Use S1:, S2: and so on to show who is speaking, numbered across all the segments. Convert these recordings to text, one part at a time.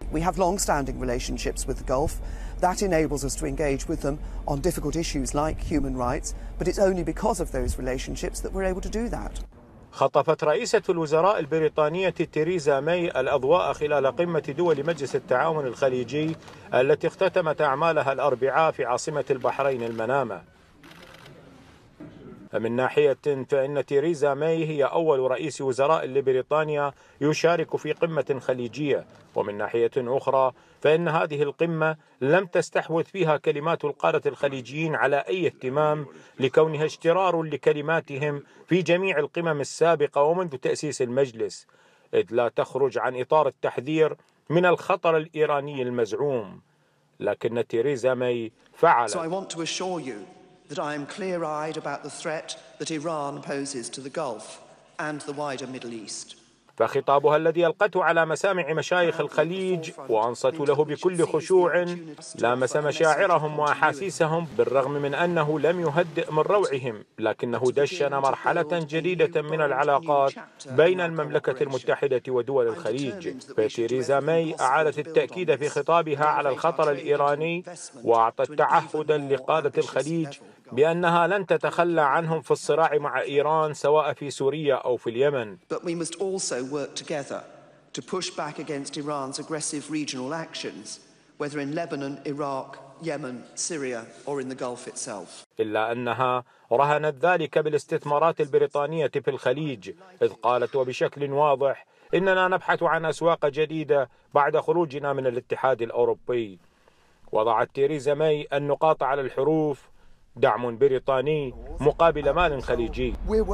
S1: We have long-standing relationships with the Gulf. That enables us to engage with them on difficult issues like human rights, but it's only because of those relationships that we're able to do that.
S2: خطفت رئيسة الوزراء البريطانية تيريزا ماي الأضواء خلال قمة دول مجلس التعاون الخليجي التي اختتمت أعمالها الأربعاء في عاصمة البحرين المنامة. من ناحية فإن تيريزا ماي هي أول رئيس وزراء لبريطانيا يشارك في قمة خليجية، ومن ناحية أخرى فإن هذه القمة لم تستحوذ فيها كلمات القادة الخليجيين على أي اهتمام، لكونها اشترار لكلماتهم في جميع القمم السابقة ومنذ تأسيس المجلس، إذ لا تخرج عن إطار التحذير من الخطر الإيراني المزعوم. لكن تيريزا ماي فعلت.
S1: That I am clear-eyed about the threat that Iran poses to the Gulf and the wider Middle East.
S2: فخطابها الذي ألقته على مسامع مشايخ الخليج وأنصتوا له بكل خشوع لامس مشاعرهم وأحاسيسهم، بالرغم من أنه لم يهدئ من روعهم، لكنه دشن مرحلة جديدة من العلاقات بين المملكة المتحدة ودول الخليج. فتيريزا ماي أعادت التأكيد في خطابها على الخطر الإيراني، وأعطت تعهدا لقادة الخليج بأنها لن تتخلى عنهم في الصراع مع إيران سواء في سوريا أو في اليمن.
S1: work together to push back against Iran's aggressive regional actions, whether in Lebanon, Iraq, Yemen, Syria or in the Gulf itself.
S2: إلا أنها رهنت ذلك بالاستثمارات البريطانية في الخليج، إذ قالت وبشكل واضح إننا نبحث عن أسواق جديدة بعد خروجنا من الاتحاد الأوروبي. وضعت تيريزا ماي النقاط على الحروف: دعم بريطاني مقابل مال خليجي.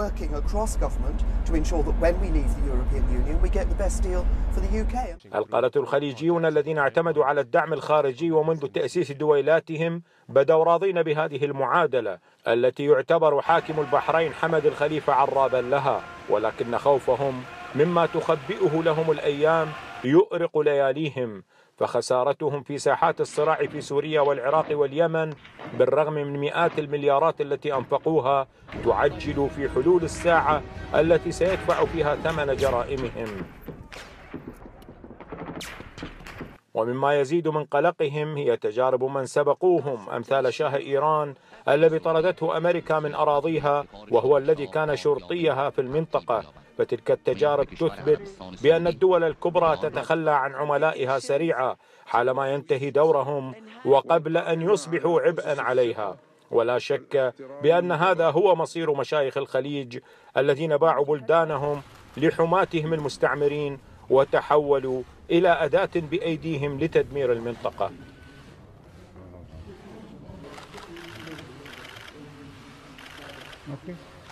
S2: القادة الخليجيون الذين اعتمدوا على الدعم الخارجي ومنذ تأسيس دويلاتهم بدوا راضين بهذه المعادلة التي يعتبر حاكم البحرين حمد الخليفة عرابا لها، ولكن خوفهم مما تخبئه لهم الأيام يؤرق لياليهم، فخسارتهم في ساحات الصراع في سوريا والعراق واليمن بالرغم من مئات المليارات التي أنفقوها تعجل في حلول الساعة التي سيدفع فيها ثمن جرائمهم. ومما يزيد من قلقهم هي تجارب من سبقوهم أمثال شاه إيران الذي طردته أمريكا من أراضيها وهو الذي كان شرطيها في المنطقة، فتلك التجارب تثبت بأن الدول الكبرى تتخلى عن عملائها سريعا حالما ينتهي دورهم وقبل أن يصبحوا عبئا عليها. ولا شك بأن هذا هو مصير مشايخ الخليج الذين باعوا بلدانهم لحماتهم المستعمرين وتحولوا إلى أداة بأيديهم لتدمير المنطقة.
S3: Okay.